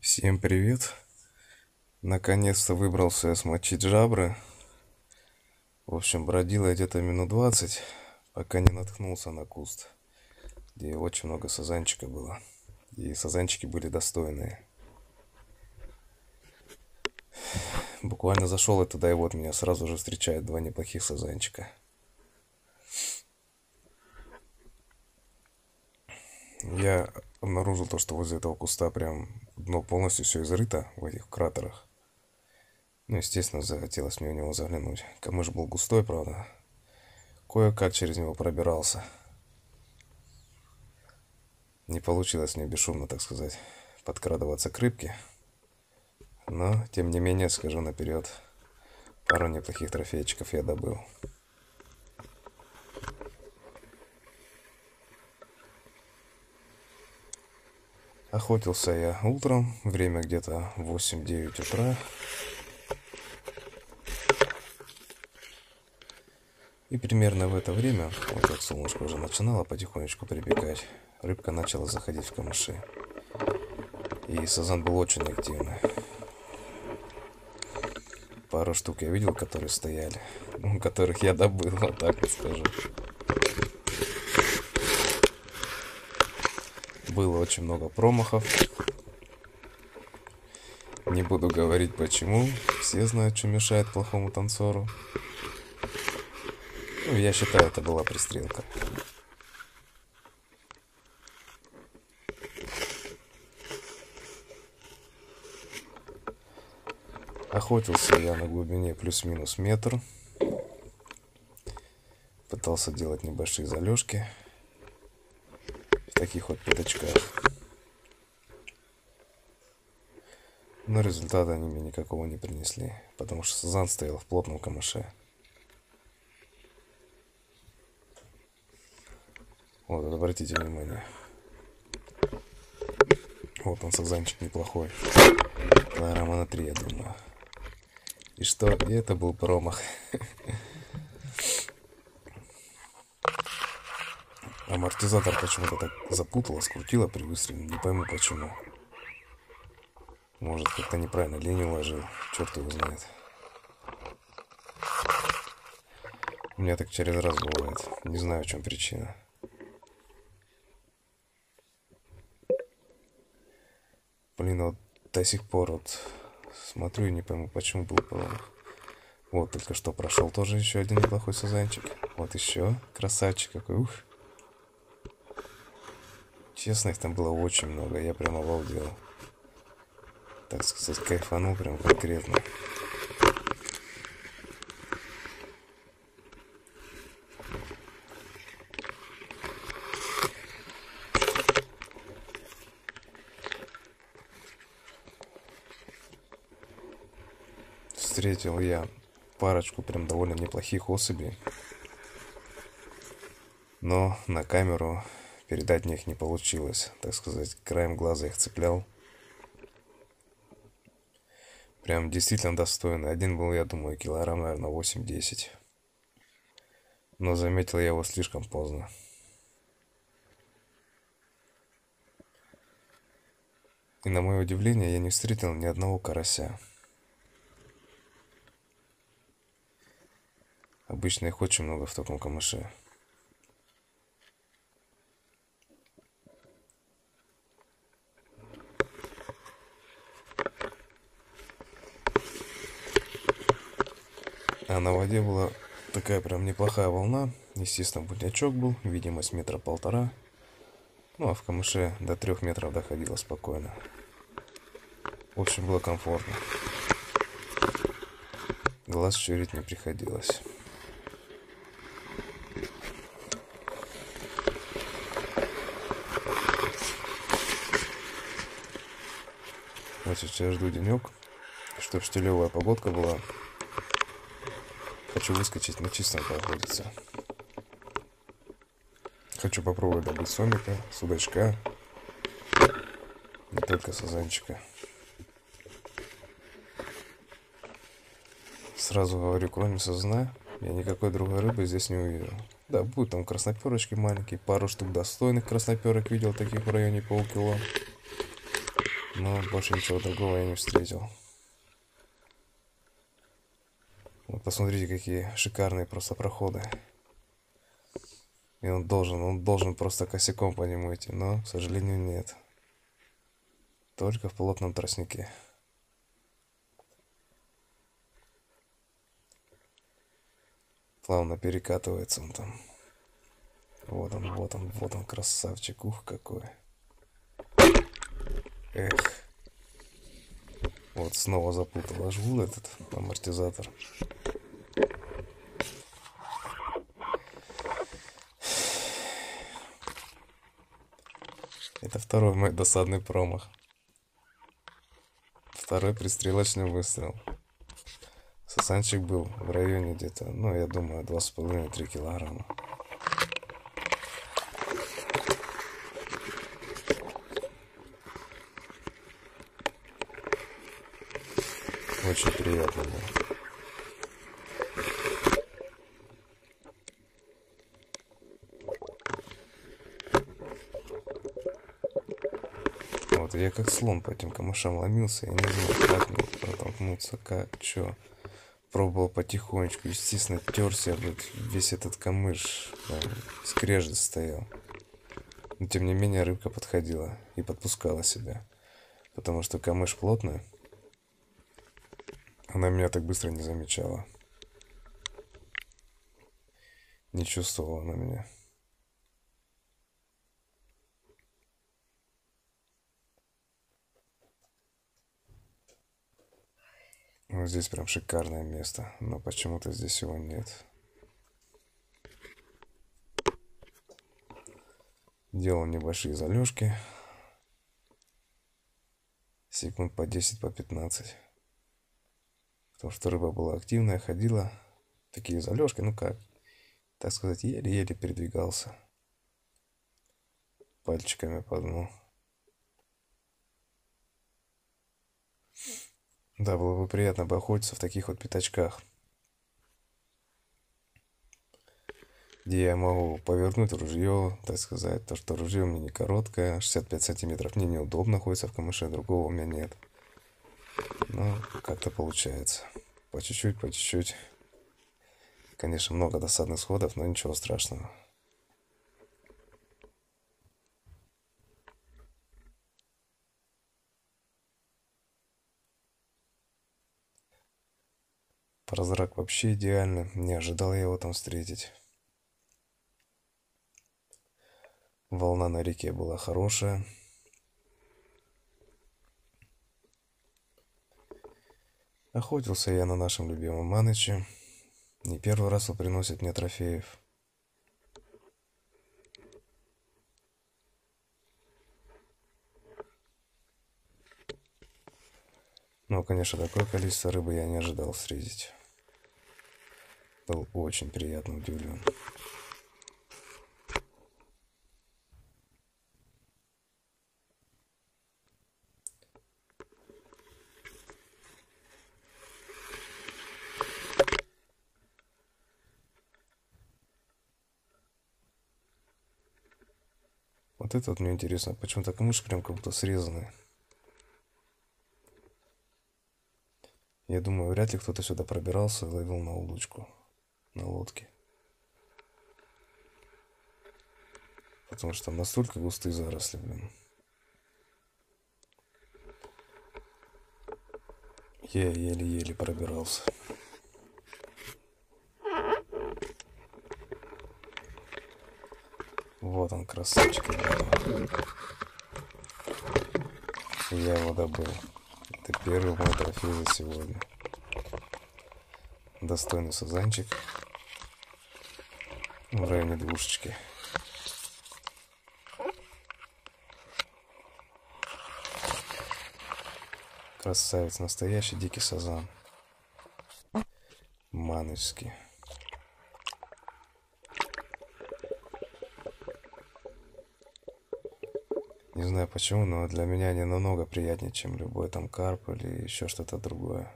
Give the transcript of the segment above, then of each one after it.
Всем привет! Наконец-то выбрался смочить жабры. В общем, бродил я где-то минут 20, пока не наткнулся на куст, где очень много сазанчика было. И сазанчики были достойные. Буквально зашел я туда, и вот меня сразу же встречают два неплохих сазанчика. Я обнаружил то, что возле этого куста прям дно полностью все изрыто в этих кратерах. Ну, естественно, захотелось мне в него заглянуть. Камыш был густой, правда. Кое-как через него пробирался. Не получилось мне бесшумно, так сказать, подкрадываться к рыбке. Но, тем не менее, скажу наперед, пару неплохих трофейчиков я добыл. Охотился я утром, время где-то 8-9 утра. И примерно в это время, вот как солнышко уже начинало потихонечку прибегать, рыбка начала заходить в камыши. И сазан был очень активный. Пару штук я видел, которые стояли, которых я добыл, вот так вот скажу. Было очень много промахов. Не буду говорить почему. Все знают, что мешает плохому танцору. Ну, я считаю, это была пристрелка. Охотился я на глубине плюс-минус метр. Пытался делать небольшие залежки в таких вот пятачках. Но результата они мне никакого не принесли, потому что сазан стоял в плотном камыше. Вот, обратите внимание. Вот он, сазанчик неплохой. Килограмма на 3, я думаю. И что? И это был промах. Амортизатор почему-то так запутало, скрутило при выстреле. Не пойму почему. Может, как-то неправильно линь уложил. Черт его знает. У меня так через раз бывает. Не знаю, в чем причина. Блин, вот до сих пор вот смотрю и не пойму, почему был промах. Вот, только что прошел тоже еще один неплохой сазанчик. Вот еще. Красавчик какой. Ух. Честно, их там было очень много. Я прям обалдел. Так сказать, кайфанул прям конкретно. Встретил я парочку прям довольно неплохих особей. Но на камеру передать мне их не получилось. Так сказать, краем глаза их цеплял. Прям действительно достойный. Один был, я думаю, килограмм, наверное, 8-10. Но заметил я его слишком поздно. И на мое удивление, я не встретил ни одного карася. Обычно их очень много в таком камыше. А на воде была такая прям неплохая волна. Естественно, буднячок был, видимость 1,5 метра. Ну, а в камыше до 3 метров доходило спокойно. В общем, было комфортно. Глаз щурить не приходилось. Вот сейчас жду денек, чтоб штилевая погодка была. Хочу выскочить на чистом поохотиться. Хочу попробовать добыть сомика, судачка. Не только сазанчика. Сразу говорю, кроме сазана, я никакой другой рыбы здесь не увижу. Да, будут там красноперочки маленькие, пару штук достойных красноперок видел, таких в районе полкило. Но больше ничего другого я не встретил. Вот посмотрите, какие шикарные просто проходы. И он должен просто косяком по нему идти, но, к сожалению, нет. Только в плотном тростнике. Плавно перекатывается он там. Вот он, красавчик. Ух, какой. Эх. Вот снова запутал. Аж жгул этот амортизатор. Это второй мой досадный промах. Второй пристрелочный выстрел. Сасанчик был в районе где-то, ну, я думаю, 2,5-3 килограмма. Очень приятно было. Вот я как слон по этим камышам ломился, я не знал, как мне протолкнуться, как, чё. Пробовал потихонечку, естественно, терся, весь этот камыш, прям скрежет стоял. Но тем не менее рыбка подходила и подпускала себя, потому что камыш плотный, она меня так быстро не замечала, не чувствовала она меня. Вот здесь прям шикарное место, но почему-то здесь его нет. Делал небольшие залежки, секунд по 10, по 15. Потому что рыба была активная, ходила. Такие залежки, ну как, так сказать, еле-еле передвигался. Пальчиками по дну. Да, было бы приятно бы охотиться в таких вот пятачках, где я могу повернуть ружье, так сказать, то, что ружье у меня не короткое, 65 сантиметров, мне неудобно находится в камыше, другого у меня нет. Но как-то получается. По чуть-чуть, по чуть-чуть. Конечно, много досадных сходов, но ничего страшного. Прозрак вообще идеально, не ожидал я его там встретить. Волна на реке была хорошая. Охотился я на нашем любимом Маныче. Не первый раз он приносит мне трофеев. Но, конечно, такое количество рыбы я не ожидал встретить. Был очень приятно удивлен. Вот это вот мне интересно, почему-то камыш прям как будто срезанный. Я думаю, вряд ли кто-то сюда пробирался и ловил на удочку, на лодке. Потому что там настолько густые заросли, блин. Я еле-еле пробирался. Вот он, красавчик. Я его добыл. Это первый мой трофей за сегодня. Достойный сазанчик. В районе двушечки. Красавец, настоящий дикий сазан. Манычский. Не знаю почему, но для меня они намного приятнее, чем любой там карп или еще что-то другое.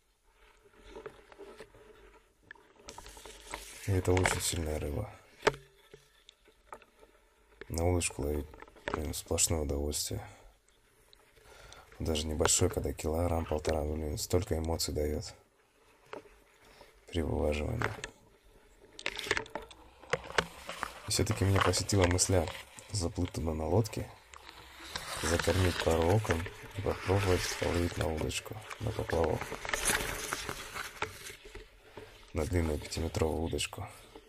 И это очень сильная рыба. На удочку ловить прям сплошное удовольствие. Даже небольшой, когда килограмм-полтора, блин, столько эмоций дает при вылаживании. И все-таки меня посетила мысля заплыть туда на лодке, закормить пару окон и попробовать половить на удочку, на поплавок. На длинную 5-метровую удочку.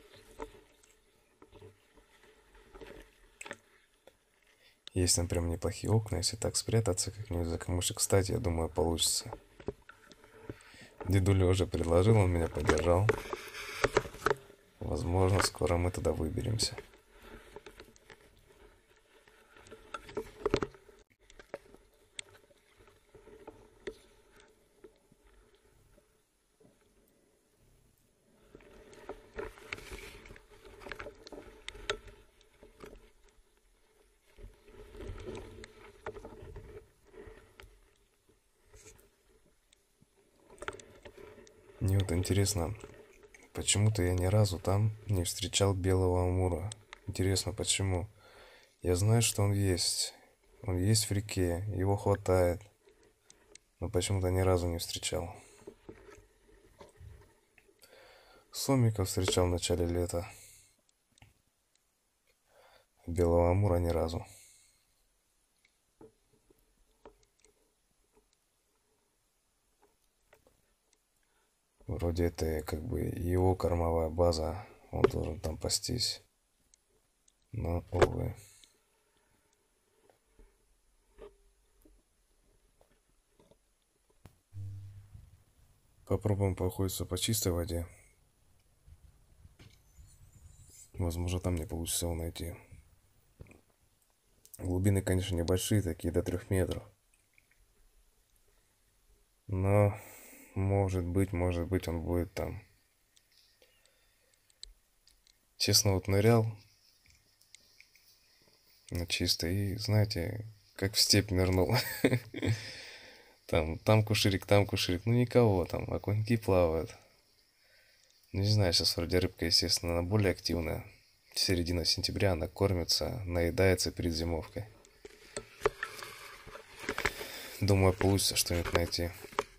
Есть там прям неплохие окна, если так спрятаться как-нибудь за камышек, кстати, я думаю, получится. Дедуля уже предложил, он меня поддержал. Возможно, скоро мы туда выберемся. Мне вот интересно, почему-то я ни разу там не встречал белого амура. Интересно, почему? Я знаю, что он есть. Он есть в реке, его хватает. Но почему-то ни разу не встречал. Сомика встречал в начале лета. Белого амура ни разу. Вроде это как бы его кормовая база. Он должен там пастись. Но, увы. Попробуем поохотиться по чистой воде. Возможно, там не получится его найти. Глубины, конечно, небольшие, такие до 3 метров. Но, может быть, он будет там. Честно, вот нырял на чисто и, знаете, как в степь нырнул. Там куширик, ну никого там, окуньки плавают. Ну, не знаю, сейчас вроде рыбка, естественно, она более активная. Середина сентября она кормится, наедается перед зимовкой. Думаю, получится что-нибудь найти.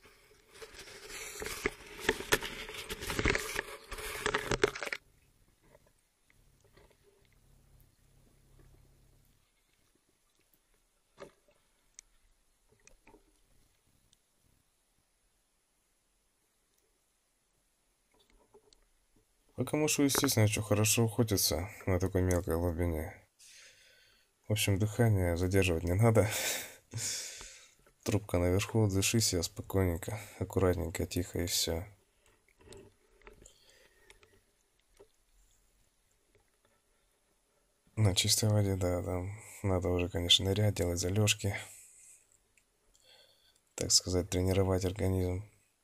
По камышу, естественно, что хорошо охотиться на такой мелкой глубине. В общем, дыхание задерживать не надо. Трубка наверху, дыши себя спокойненько, аккуратненько, тихо и все. На чистой воде, да, там надо уже, конечно, нырять, делать залежки. Так сказать, тренировать организм.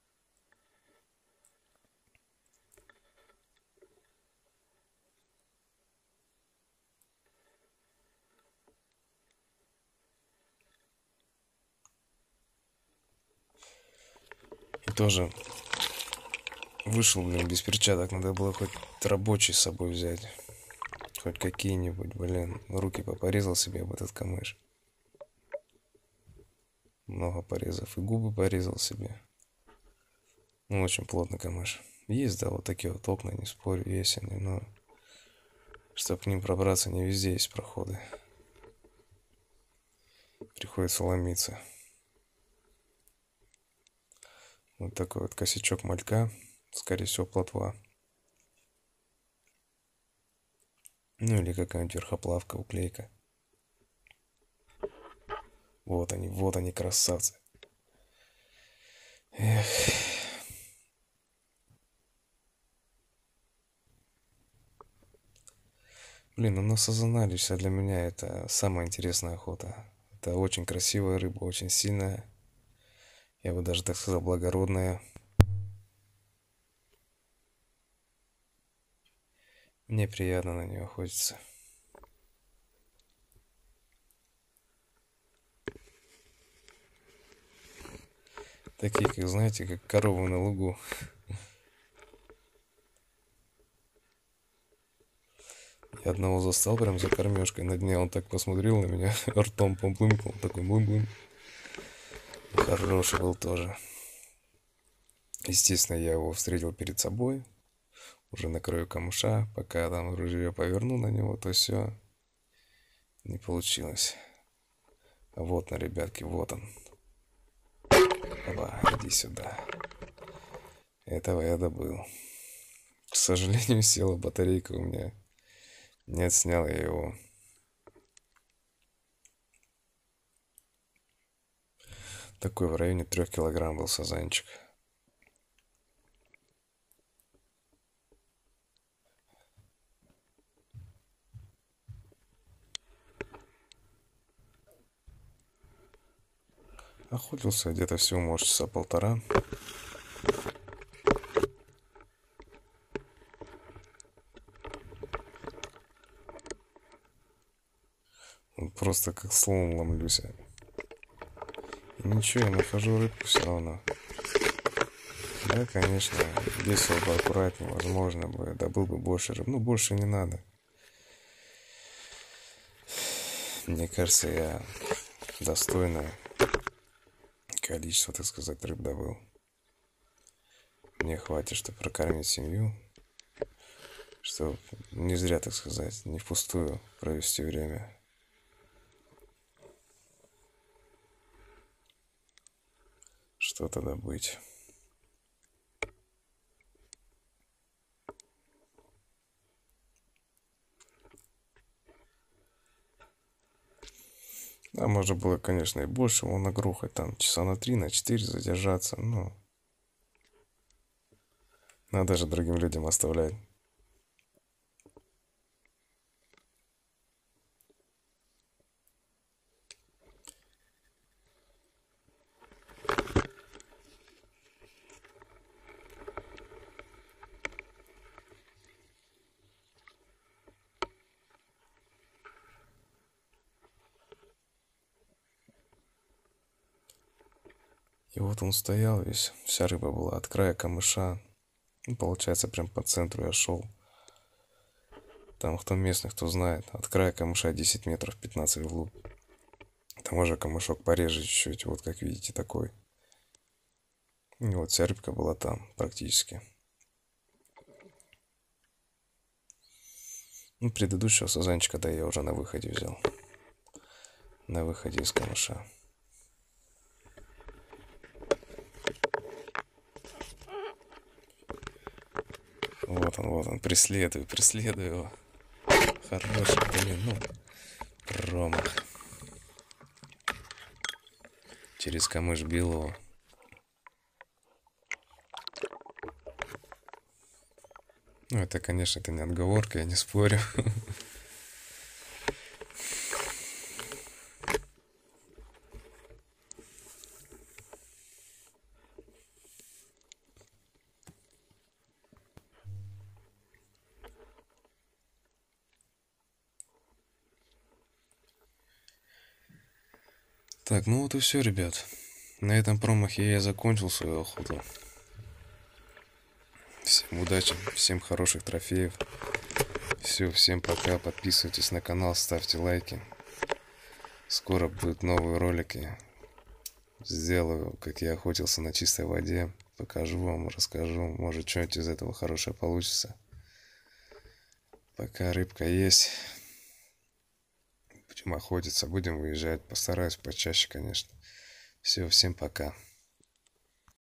И тоже вышел, блин, без перчаток. Надо было хоть рабочий с собой взять. Хоть какие-нибудь, блин. Руки попорезал себе об этот камыш. Много порезов. И губы порезал себе. Ну, очень плотный камыш. Есть, да, вот такие вот окна, не спорю, есть они, но чтобы к ним пробраться, не везде есть проходы. Приходится ломиться. Вот такой вот косячок малька, скорее всего, плотва. Ну или какая-нибудь верхоплавка, уклейка. Вот они, красавцы. Эх. Блин, ну на сазана лично для меня это самая интересная охота. Это очень красивая рыба, очень сильная. Я бы даже так сказал, благородная. Мне приятно на нее охотиться. Такие, как, знаете, как коровы на лугу. Я одного застал прям за кормежкой на дне. Он так посмотрел на меня, ртом помплымкнул, такой блым-блым. Хороший был тоже. Естественно, я его встретил перед собой, уже на краю камыша. Пока я там ружье поверну на него, то все, не получилось. А вот на, ребятки, вот он. Опа, иди сюда. Этого я добыл. К сожалению, села батарейка у меня. Не отснял я его. Такой в районе 3 килограмм был сазанчик. Охотился где-то всего, может, часа полтора. Просто как слон ломлюсь. И ничего, я нахожу рыбку все равно. Да, конечно, действовал бы аккуратнее, возможно бы, добыл бы больше рыб. Ну, больше не надо. Мне кажется, я достойное количество, так сказать, рыб добыл. Мне хватит, чтобы прокормить семью, чтобы не зря, так сказать, не впустую провести время. Что-то добыть. Да, можно было, конечно, и больше его нагрохать, там, часа на 3, на 4 задержаться, но надо же другим людям оставлять. И вот он стоял весь, вся рыба была от края камыша. Ну, получается, прям по центру я шел. Там, кто местный, кто знает, от края камыша 10 метров, 15 вглубь. Там уже камышок пореже чуть-чуть, вот как видите, такой. И вот вся рыбка была там, практически. Ну, предыдущего сазанчика, да, я уже на выходе взял. На выходе из камыша. Вот он, преследую его. Хороший, блин, ну, промах. Через камыш бил его. Ну, это, конечно, это не отговорка, я не спорю. Так, ну вот и все, ребят. На этом промахе я закончил свою охоту. Всем удачи, всем хороших трофеев. Все, всем пока. Подписывайтесь на канал, ставьте лайки. Скоро будут новые ролики. Сделаю, как я охотился на чистой воде. Покажу вам, расскажу. Может, что-нибудь из этого хорошее получится. Пока рыбка есть. Будем охотиться, будем выезжать. Постараюсь почаще, конечно. Все, всем пока.